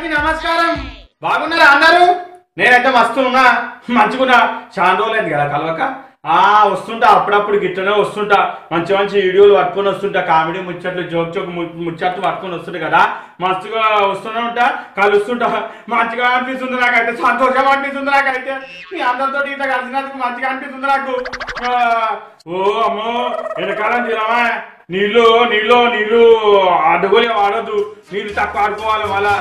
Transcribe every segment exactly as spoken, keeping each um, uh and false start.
అందరికి నమస్కారం. బాగున్నారా అందరూ? నేనైతే మస్తు ఉన్నా, మంచిగున్నా. చాలా రోజులైంది కదా కలవక. ఆ వస్తుంటా, అప్పుడప్పుడు గిట్లనే వస్తుంటా. మంచి మంచి వీడియోలు పట్టుకొని వస్తుంటా, కామెడీ ముచ్చట్లు, జోక్ జోక్ ముచ్చట్లు పట్టుకొని వస్తుంటాయి కదా. మస్తుగా వస్తూనే ఉంటా, కలుస్తుంటా. మంచిగా అనిపిస్తుంది నాకైతే, సంతోషం అనిపిస్తుంది నాకైతే. మీ అందరితో ఇట్లా కలిసినందుకు మంచిగా అనిపిస్తుంది నాకు. ఓ అమ్మో, వెనకాలం తినమా, నీళ్ళు నీళ్ళు నీళ్ళు అడ్డుకొని వాడద్దు, నీళ్ళు తక్కువ ఆడుకోవాలి. మళ్ళా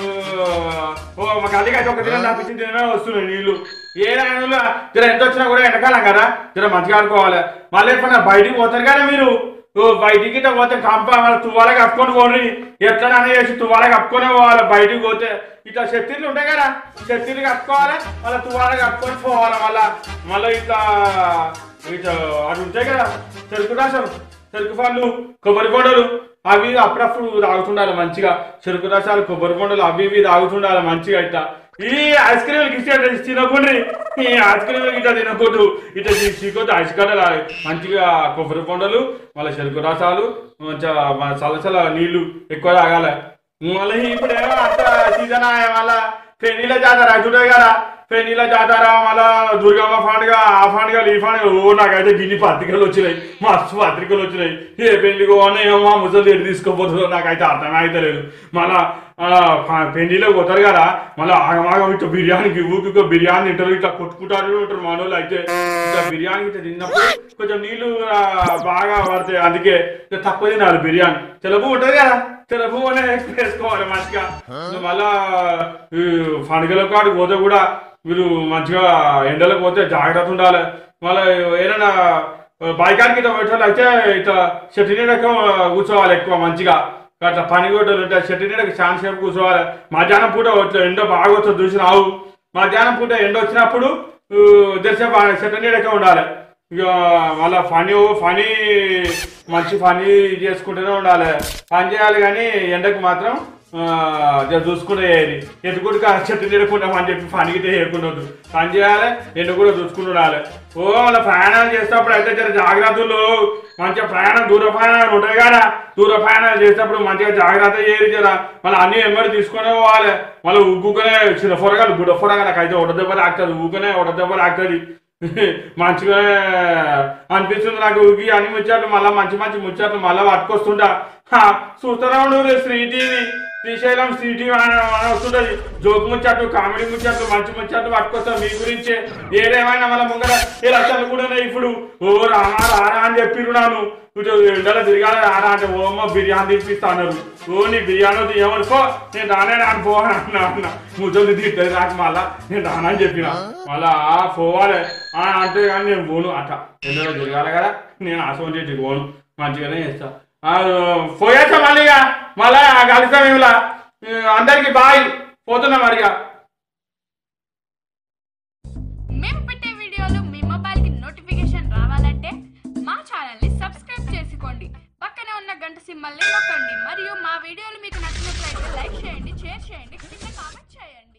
ఓ మా కళ్ళకి అయితే ఒక దినం తప్పించి తినమే వస్తున్నాయి నీళ్ళు. ఏ జర ఎంత వచ్చినా కూడా ఎండాకాలం కదా, జర మంచిగా ఆడుకోవాలి. మళ్ళీ ఎప్పుడన్నా బయటికి పోతారు కదా మీరు, బయటికి ఇట్లా పోతే కంప మళ్ళీ తువ్వాలే కప్పుకొని పోండి. ఎట్లా చేసి తువ్వాలే కప్పుకొనే పోవాలి. బయటికి పోతే ఇట్లా చెత్తిళ్ళు ఉంటాయి కదా, చెత్తిళ్ళు కప్పుకోవాలి, మళ్ళీ తువ్వాలే కప్పుకొని పోవాలి. మళ్ళా మళ్ళీ ఇట్లా ఇట్లా అవి ఉంటాయి కదా, చెరుకు రసం, చెరుకు పండ్లు, కొబ్బరి బొండలు అవి అప్పుడప్పుడు తాగుతుండాలి మంచిగా. చెరుకు రసాలు, కొబ్బరి బొండలు అవి ఇవి తాగుతుండాలి మంచిగా. ఇట్లా ఈ ఐస్ క్రీమ్లు ఇచ్చి తినకుండా, ఈ ఐస్ క్రీమ్లు ఇట్లా తినకూడదు, ఇట్లా తీసుకోవద్దు. ఐస్ కట్టలు మంచిగా, కొబ్బరి బొండలు, మళ్ళీ చెరుకు రసాలు, మంచిగా చల్ల చల్ల నీళ్లు ఎక్కువ తాగాలి. మళ్ళీ ఇప్పుడు ఏమో అంత సీజన్ మళ్ళా పెళ్లిళ్ళ జాతర చూడే కదా, పెళ్లిళ్ళ జాతర, మళ్ళా దుర్గమ్మ పండుగ, ఆ పండుగలు, ఈ పండుగ. ఓ నాకైతే గిన్ని పత్రికలు వచ్చినాయి, మస్తు పత్రికలు వచ్చినాయి. ఏ పెళ్లికి పోనీ ఏమో మా ముసలి ఎటు తీసుకోపోతుందో నాకైతే అర్థమే అయితే లేదు. మళ్ళా పెళ్లిలో పోతారు కదా, మళ్ళీ ఆగమాగం ఇట్లా బిర్యానీకి ఊపికో బిర్యానీ తింటారు, ఇట్లా కొట్టుకుంటారు ఉంటారు మనోళ్ళు. అయితే ఇట్లా బిర్యానీ ఇట్లా తిన్నప్పుడు కొంచెం నీళ్లు బాగా పడతాయి, అందుకే తక్కువ తినాలి బిర్యానీ. తెలుపు ఉంటుంది కదా, తెలుపు అనే వేసుకోవాలి మంచిగా. మళ్ళా పండుగల కాడికి పోతే కూడా మీరు మంచిగా ఎండలకు పోతే జాగ్రత్త ఉండాలి. మళ్ళీ ఏదైనా బైకానికి ఇట్లా పెట్టాలి అయితే ఇట్లా చెట్టు నీడ కూర్చోవాలి ఎక్కువ మంచిగా. అట్లా పని కొట్టలు ఉంటాయి, చెట్టు నీడకి చాలా సేపు కూర్చోవాలి. మధ్యాహ్నం పూట ఇట్లా ఎండ బాగా వస్తుంది చూసినావు, మధ్యాహ్నం పూట ఎండ వచ్చినప్పుడు దర్శనం చెట్టు నీడకే ఉండాలి. ఇక మళ్ళీ పని పని మంచి పని చేసుకుంటూనే ఉండాలి. పని చేయాలి కానీ ఎండకు మాత్రం చూసుకునే ఎటు కూడా చెట్టు తిరగకుండా అని చెప్పి పనికితే చేయకుండా పని చేయాలి, ఎండు కూడా చూసుకుంటూ ఉండాలి. ఓ మళ్ళీ ప్రయాణాలు చేసేటప్పుడు అయితే జర జాగ్రత్తలు, మంచిగా ప్రయాణం దూర ప్రయాణాలు ఉంటాయి కదా, దూర ప్రయాణాలు చేసేటప్పుడు మంచిగా జాగ్రత్త చేయాలి. జర మళ్ళీ అన్ని ఎమ్మడి తీసుకునే పోవాలి. మళ్ళీ ఉగ్గుకునే చిన్న పొరగాలు, గుడ్డ పొరగాలకు అయితే ఒకటి దెబ్బ రాకుతుంది, ఊకనే ఒకటి దెబ్బ రాకుతుంది. మంచిగా అనిపిస్తుంది నాకు. ఊగి అన్ని ముచ్చట్లు మళ్ళీ మంచి మంచి ముచ్చట్లు మళ్ళీ పట్టుకొస్తుంటా. చూస్తూనే ఉండదు శ్రీ టీవీ, శ్రీశైలం శ్రీ టీవీ అని వస్తుంటది. జోకు ముచ్చట్లు, కామెడీ ముచ్చట్లు, మంచి ముచ్చట్లు పట్టుకొస్తాం మీ గురించే. ఏదేమైనా మళ్ళీ ముంగర ఏ లక్షలు కూడా ఇప్పుడు ఓ రానా రానా అని చెప్పిరు నాను. ఇటు ఎండలో తిరగాలి రానా అంటే ఓమో బిర్యానీ తినిపిస్తా అన్నారు. ఓ నీ బిర్యానీ ఏమనుకో, నేను రానే రాను పోవాలి అన్నా అన్న. ముద్దలు తింటుంది నాకు, మళ్ళా నేను రానా అని చెప్పిన. మళ్ళా పోవాలి అంటే కానీ నేను పోను. అట్లా ఎండలో తిరగాలి కదా, నేను ఆశం చేసి పోను, మంచిగానే చేస్తా. పోయేస్తా మళ్ళీ మళ్ళా కలుస్తాం. ఇవిలా అందరికి బాయ్, పోతున్నా మరిగా. మేము పెట్టే వీడియోలు మీ మొబైల్ కి నోటిఫికేషన్ రావాలంటే మా ఛానల్ ని సబ్స్క్రైబ్ చేసుకోండి, పక్కనే ఉన్న గంట సింబల్ ని నొక్కండి. మరియు మా వీడియోలు మీకు నచ్చినట్లయితే లైక్ చేయండి, షేర్ చేయండి, కింద కామెంట్ చేయండి.